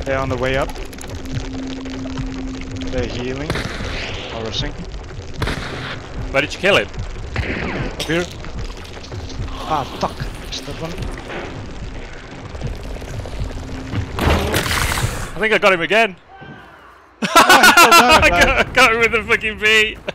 They're on the way up. They're healing. Or rushing. Where did you kill him? Up here. Ah, fuck. Missed that one. I think I got him again. Oh, he fell down, I got him with the fucking bee.